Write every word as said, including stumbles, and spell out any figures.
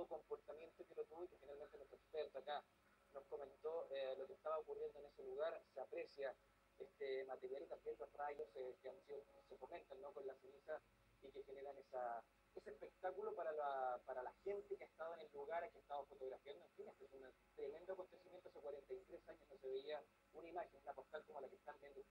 comportamiento que lo tuvo y que finalmente nuestro experto acá nos comentó eh, lo que estaba ocurriendo en ese lugar, se aprecia este material y también los rayos eh, que han sido, se comentan, ¿no?, con la ceniza y que generan esa, ese espectáculo para la, para la gente que ha estado en el lugar, que ha estado fotografiando. En fin, este es un tremendo acontecimiento. Hace cuarenta y tres años no se veía una imagen, una postal como la que están viendo